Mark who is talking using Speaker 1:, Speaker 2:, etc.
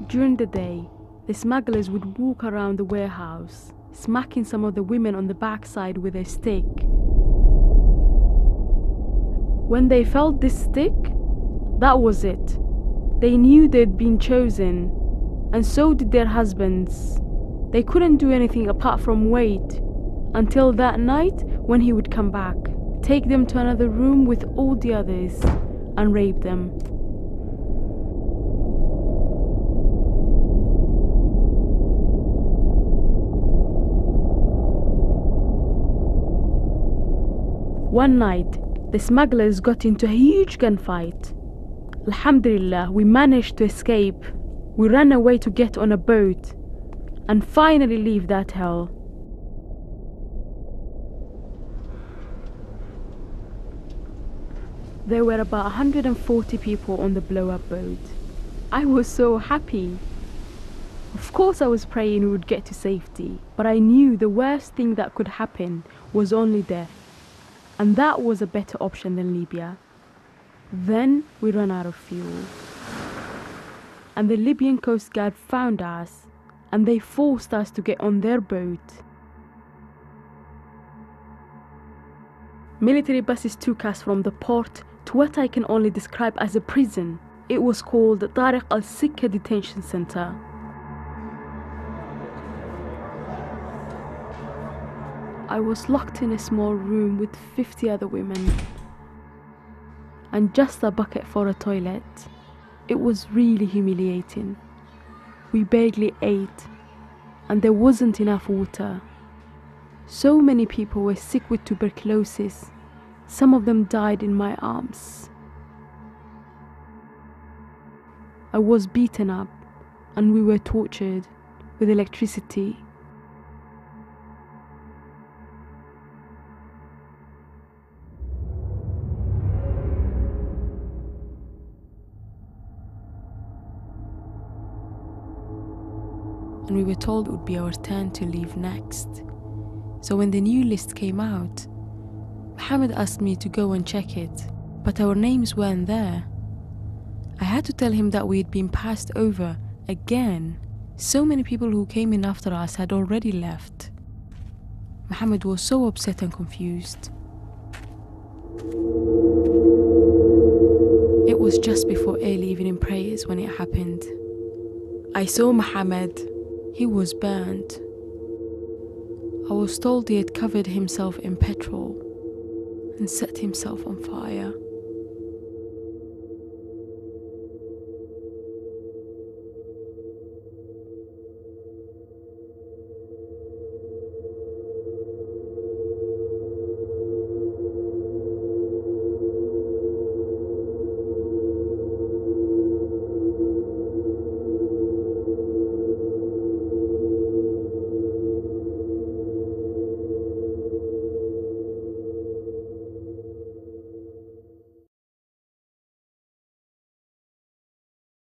Speaker 1: During the day, the smugglers would walk around the warehouse, smacking some of the women on the backside with a stick. When they felt this stick, that was it. They knew they'd been chosen, and so did their husbands. They couldn't do anything apart from wait until that night when he would come back, take them to another room with all the others, and rape them. One night, the smugglers got into a huge gunfight. Alhamdulillah, we managed to escape. We ran away to get on a boat and finally leave that hell. There were about 140 people on the blow-up boat. I was so happy. Of course I was praying we would get to safety, but I knew the worst thing that could happen was only death. And that was a better option than Libya. Then we ran out of fuel. And the Libyan Coast Guard found us, and they forced us to get on their boat. Military buses took us from the port to what I can only describe as a prison. It was called the Tariq al-Sikka Detention Center. I was locked in a small room with 50 other women and just a bucket for a toilet. It was really humiliating. We barely ate and there wasn't enough water. So many people were sick with tuberculosis. Some of them died in my arms. I was beaten up and we were tortured with electricity. And we were told it would be our turn to leave next. So when the new list came out, Mohammed asked me to go and check it, but our names weren't there. I had to tell him that we had been passed over again. So many people who came in after us had already left. Mohammed was so upset and confused. It was just before early evening prayers when it happened. I saw Mohammed. He was burnt. I was told he had covered himself in petrol and set himself on fire.